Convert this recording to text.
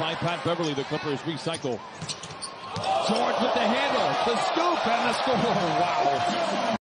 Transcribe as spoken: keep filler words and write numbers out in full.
by Pat Beverly. The Clippers recycle. George with the handle, the scoop, and the score. Wow.